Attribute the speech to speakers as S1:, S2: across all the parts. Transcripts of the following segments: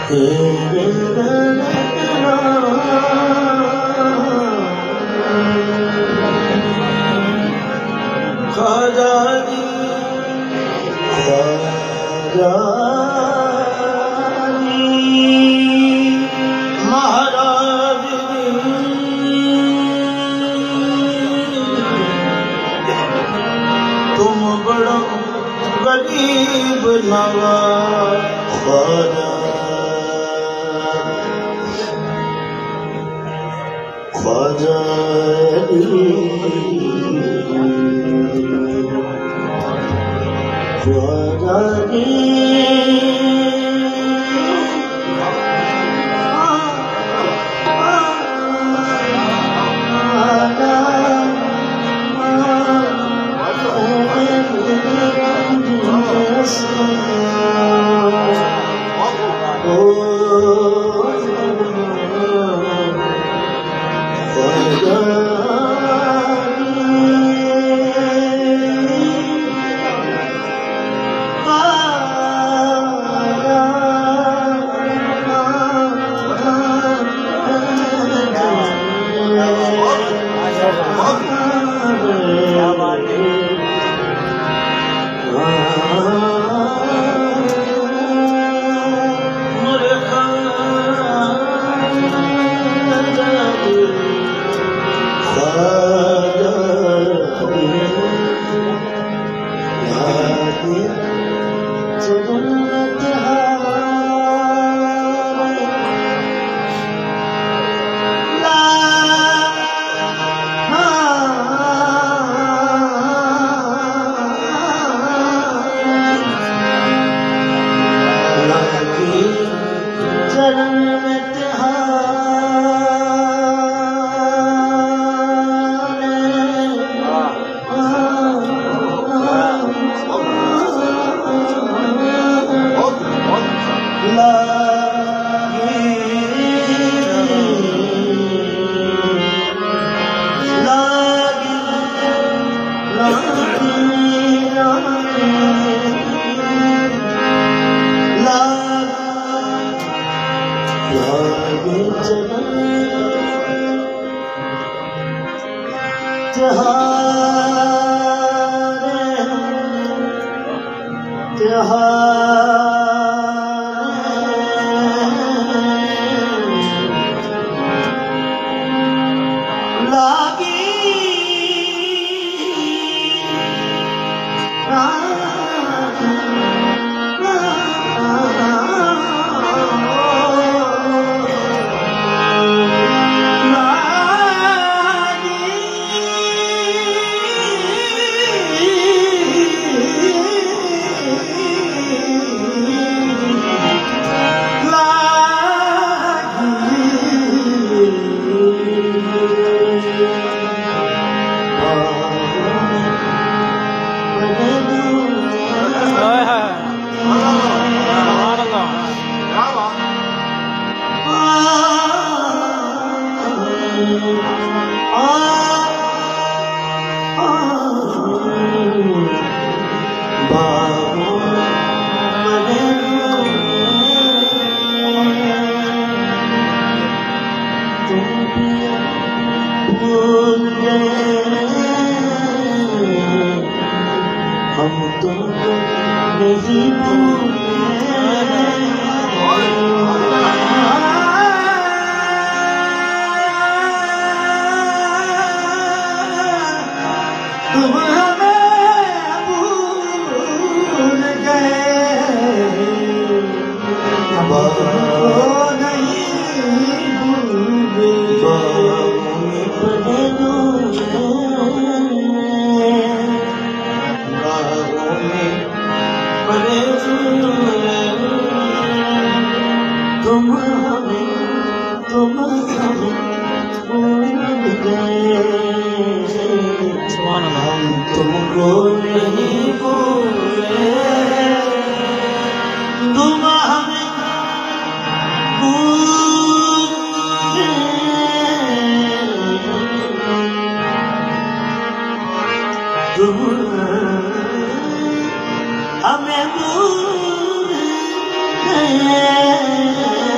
S1: हमें भूल गए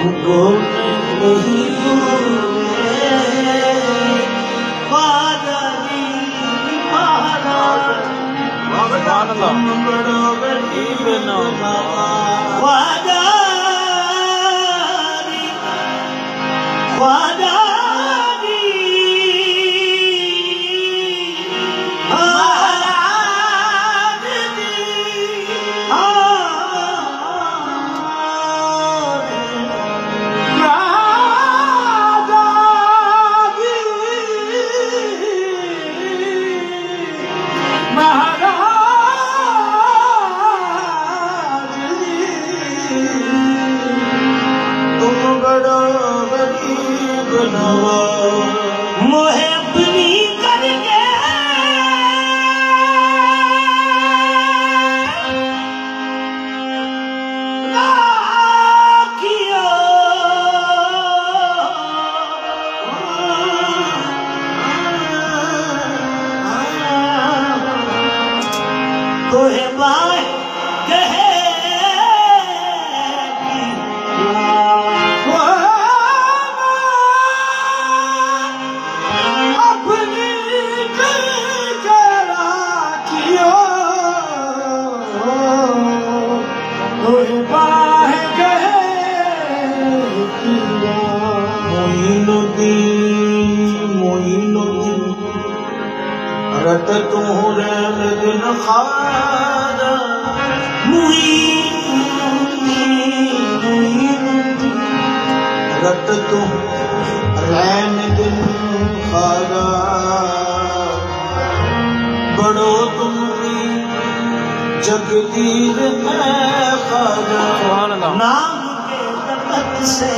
S1: तुमको नहीं मोहे अपनी करके राखियो तोहे बाय कहे रट तुहरे दिन खादा रट तुम रैन दिन खादा बड़ो तुम भी जगदीर खादा नाम के तपत से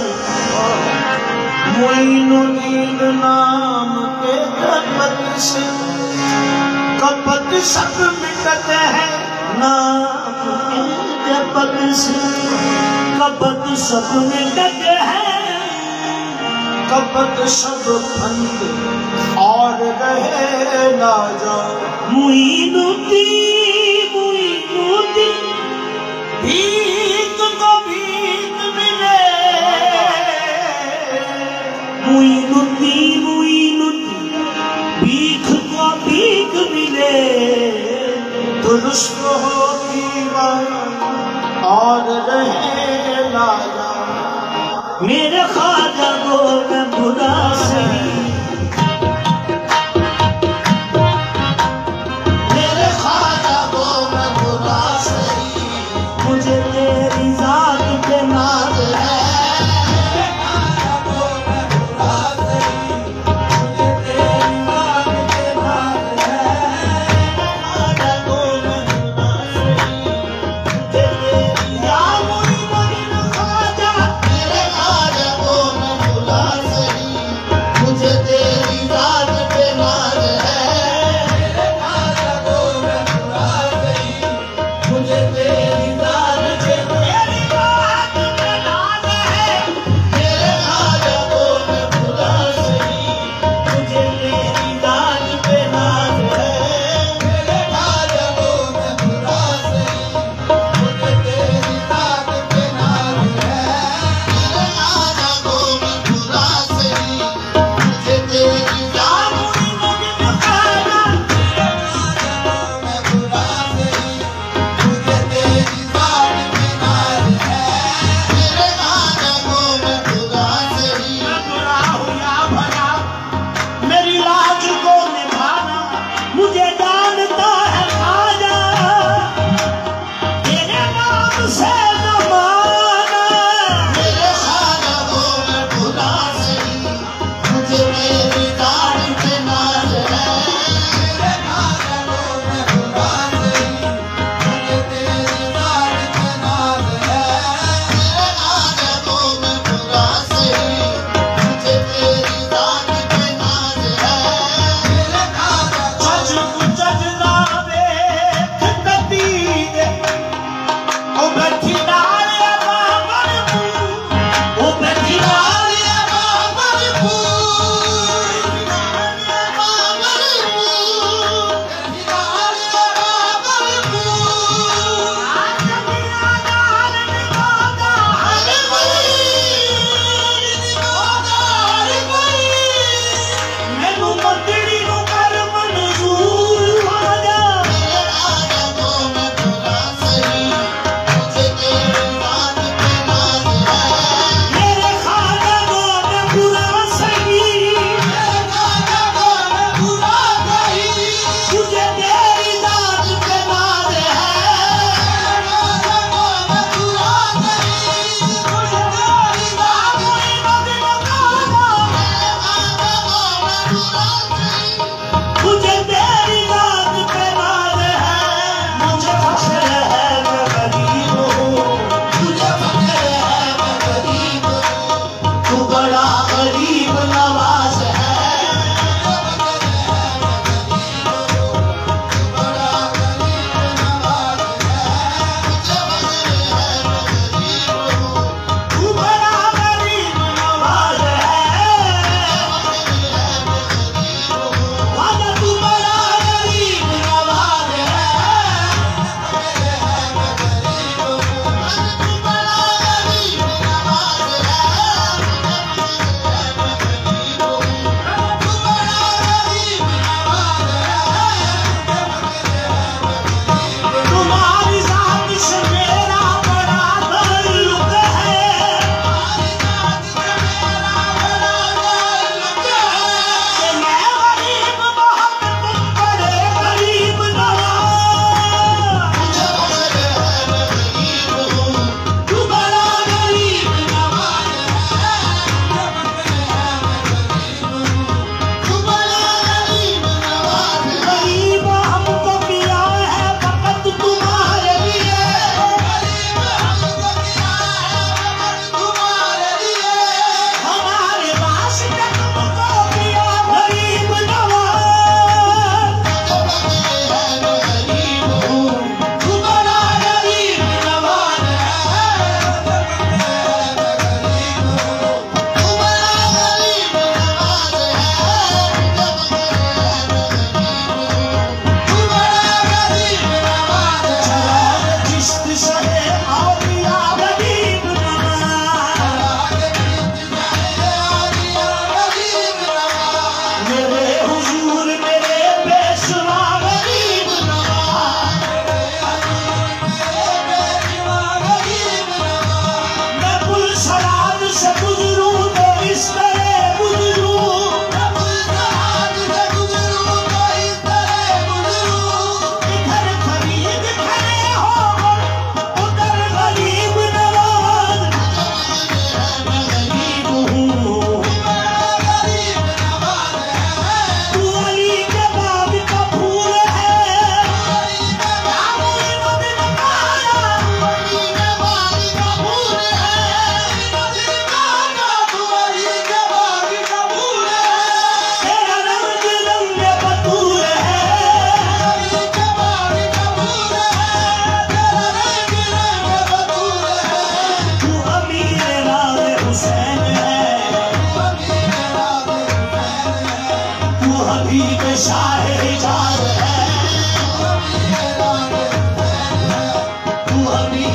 S1: मोइनुद्दीन नाम के तपत से कपट सब मिटते हैं नाम के जपत से कपट सब मिटते हैं कपट सब बंद और रहे ना जाओ मोइनुद्दीन भीख को भीख मिले मोइनुद्दीन भीख को भीख मिले दुरुस्त हो ईमान और रहे लाया मेरे ख्वाजा को मैं बुरा सही मेरे ख्वाजा को मैं बुरा सही मुझे तेरी जात पे नाज है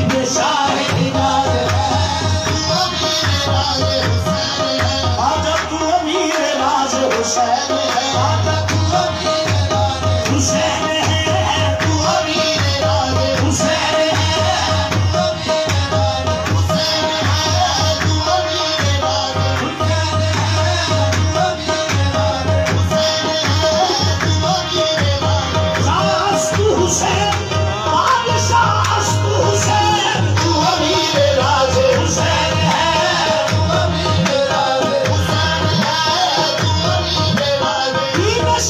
S1: ये शाह हिजाज है, तू अमीर राज हुसैन है, आजा तू अमीर राज हुसैन है, आजा तू अमीर राज हुसैन है, तू अमीर राज हुसैन है, तू अमीर राज हुसैन है, तू अमीर राज हुसैन है, तू अमीर राज हुसैन है, तू अमीर राज अस्तु हुसैन बादशाह अस्तु हुसैन, तू अमीर राज हुसैन है, तू अमीर राज हुसैन है, तू अमीर राज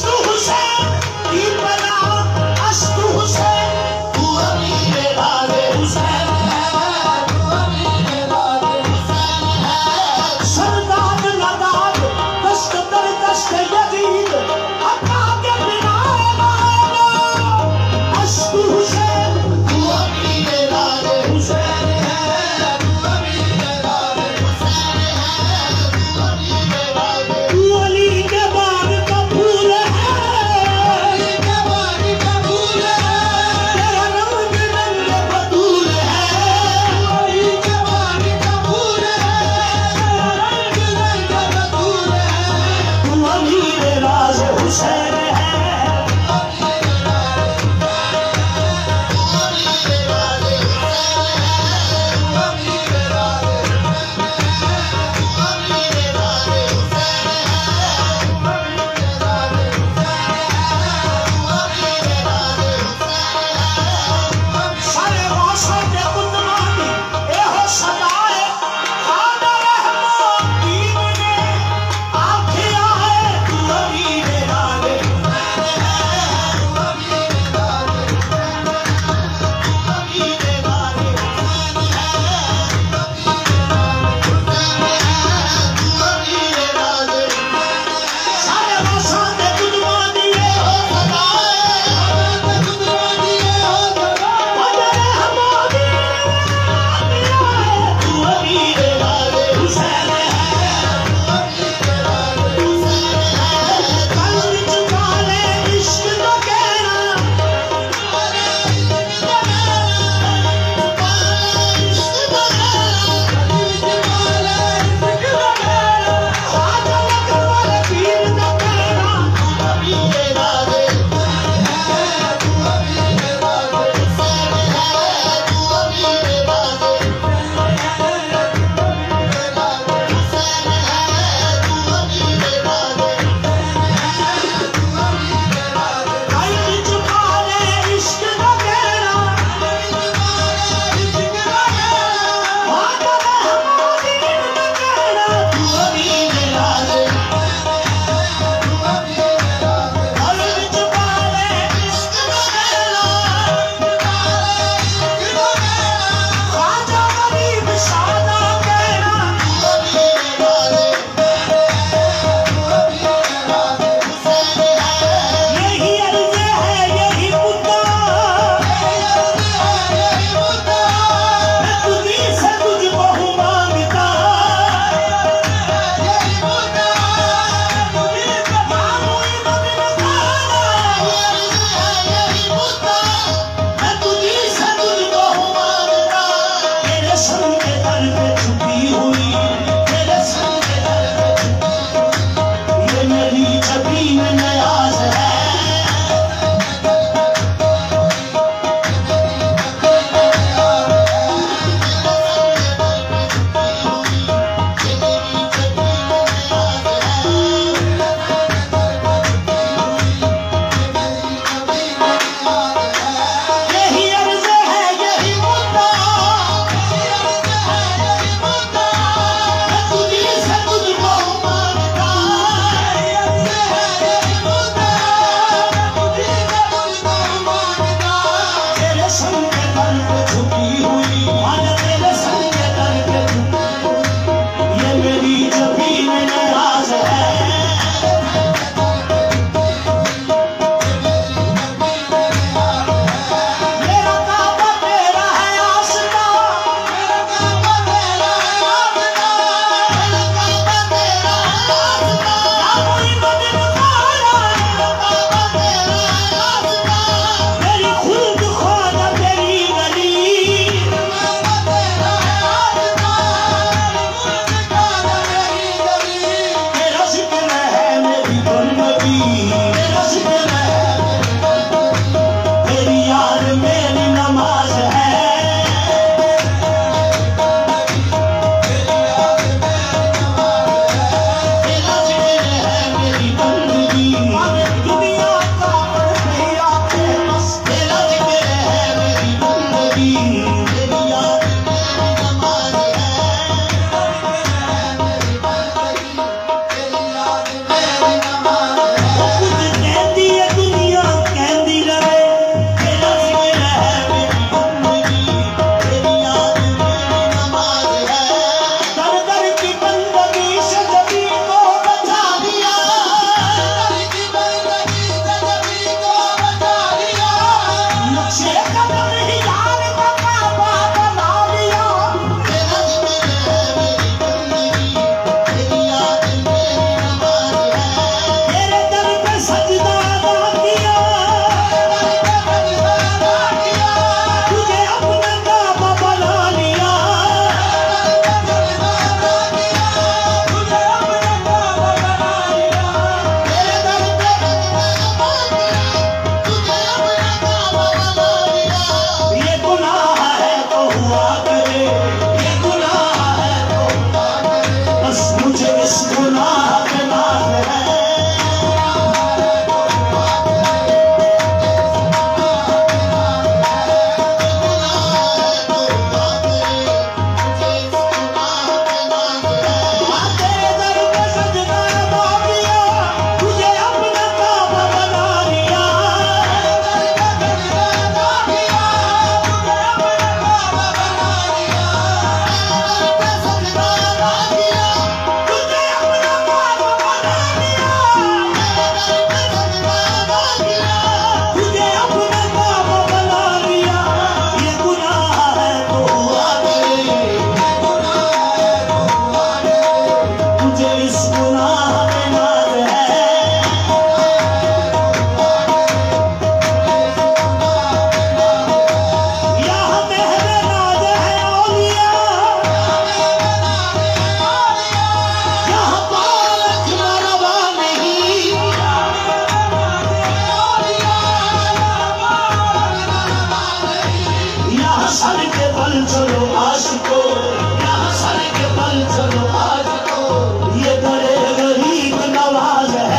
S1: चलो आशिको, यहाँ सर के बल चलो आशिको, ये दरे गरीब नवाज है।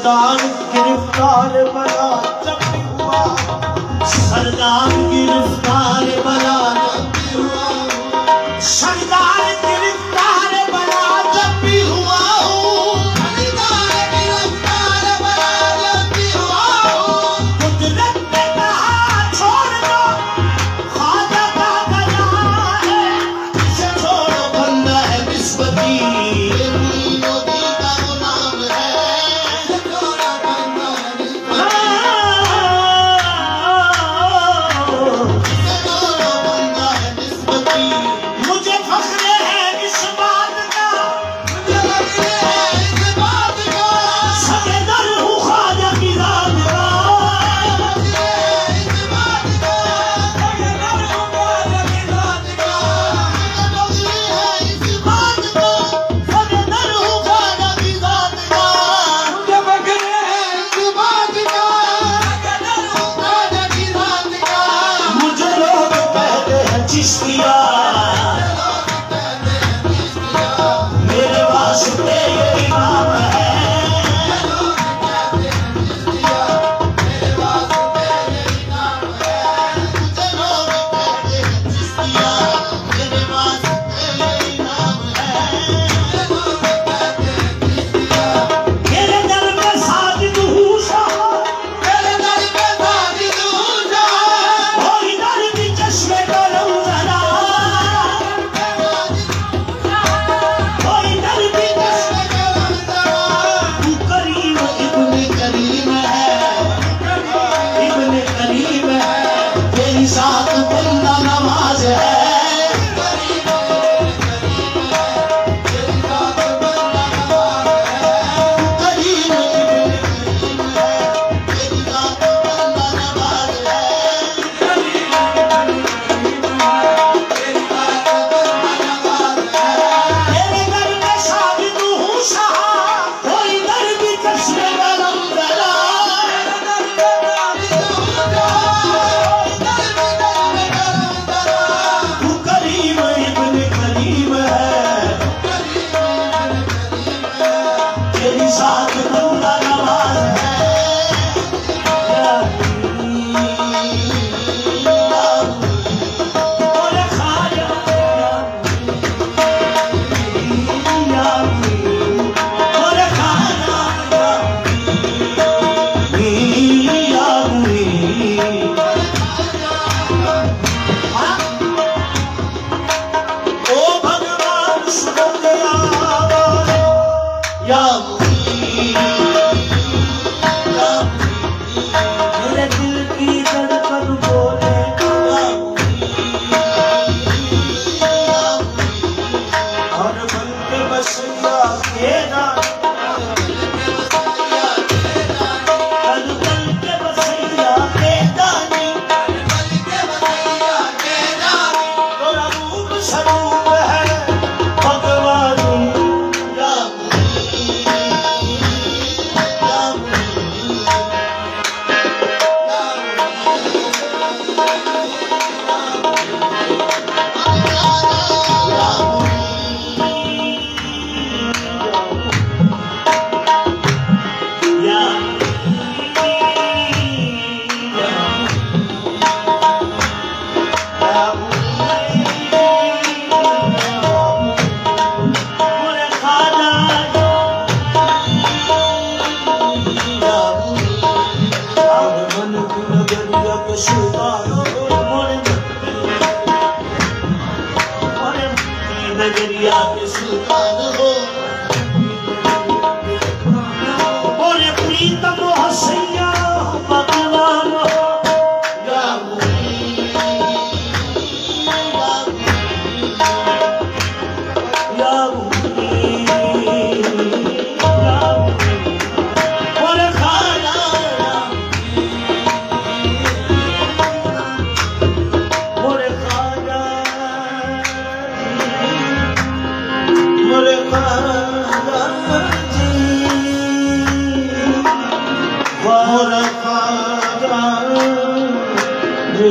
S1: सरदार गिरफ्तार बला जब भी हुआ, सरदार गिरफ्तार बला जब भी हुआ, सरदार गिरफ्तार बला जब भी हुआ हूँ, सरदार गिरफ्तार बला जब भी हुआ हूँ, कुदरत ने कहा छोड़ दो ख्वाजा का गला है, इसे छोड़ो बंदा है निस्बती, मेरे वास्ते ये इमाम है, मेरे वास्ते ये इमाम है, मुझे लोग कहते हैं चिश्तिया, मेरे वास्ते ये इमाम है, मुझे लोग कहते हैं चिश्तिया, मेरे दर पे साजिद हूँ शाह, मेरे दर पे साजिद हूँ शाह, कोई दर भी चश्मे करम जरा, साथ बंदा नमाज है, करीम इब्न करीम है, तेरी साथ बंदा नमाज है, तेरी साथ बंदा नमाज है, तेरे दर में शाहिद हूँ शाह, कोई दर भी चश्मे गरम जला, साथ बंदा नवाज है, बोले खाजा बोले खाजा ओ भगवान शुक्रिया या मेरे दिल की धड़कन बोले और बन के बसिया के दानी, तोरा रूप स्वरूप है भगवान, नगरिया के सुल्तान हो, बोले प्रीतम हसैया भगवान हो, या बोले खाना बोले खाना बोले खाना जी बोले खाना जी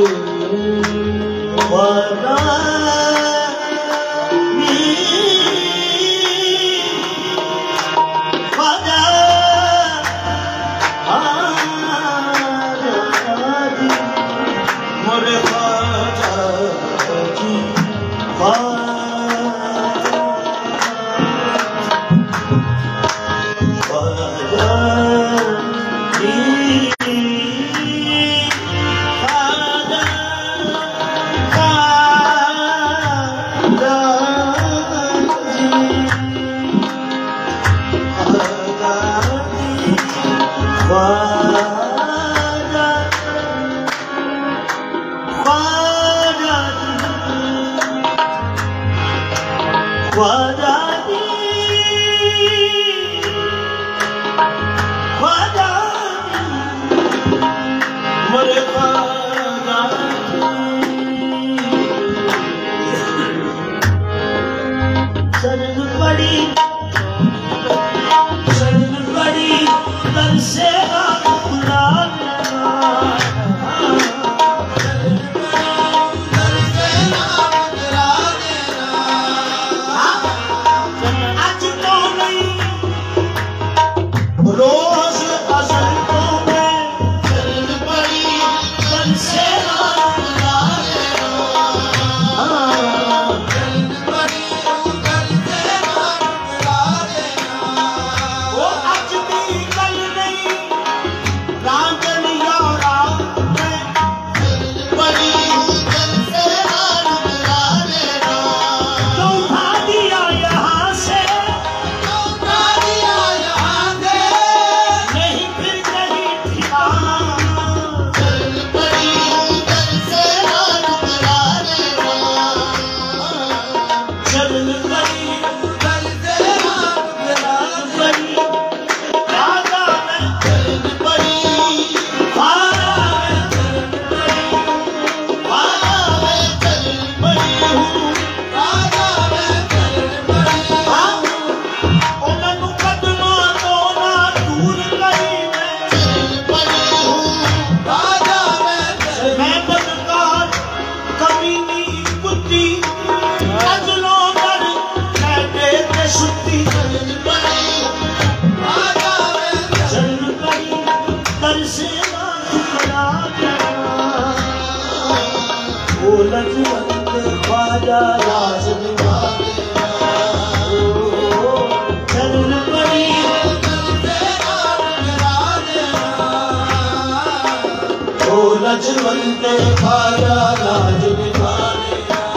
S1: लजवंत ख्वाजा लाज निभाने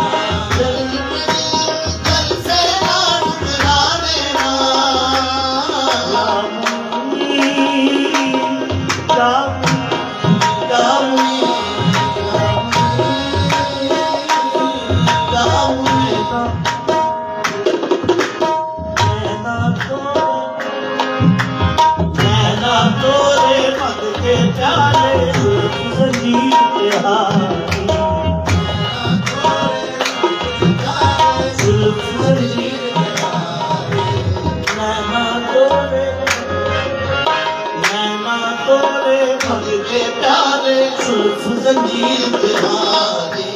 S1: जंजीर पे हारे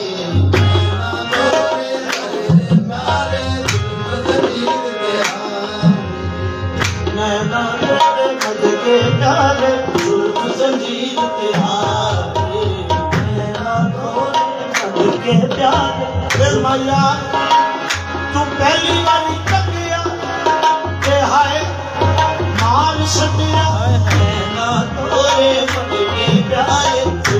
S1: नैना तोरे मद के प्यारे जुल्फ जंजीर पे हारे नैना तोरे मद के प्यारे। फिर मैया तू पहली बारी तकिया के हाय मार सटिया नैना तोरे मद के प्यारे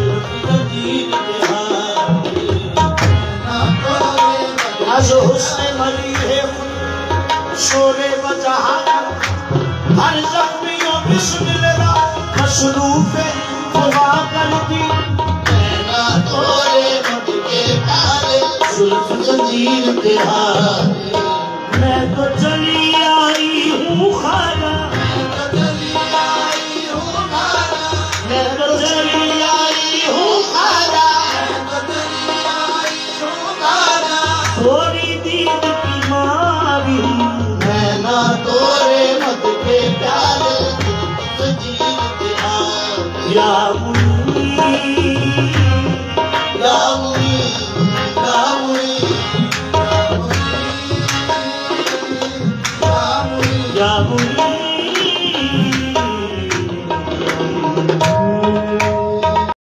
S1: जो हुस्न मरी है शोरे बजहा हर जख्मियों बिस्मिल्लाह मशरूफ खुदा करती नैना तोरे मद के प्यारे जुल्फ जंजीर पे हारे। मैं तो चली आई हूँ खाना मैं तो चली आई हूँ खाना मैं तो चली आई हूँ खाना थोड़ी दीद की मारी नैना तोरे मद के प्यारे जंजीर पे हारे। या मुनी या मुनी या मुनी या मुनी या मुनी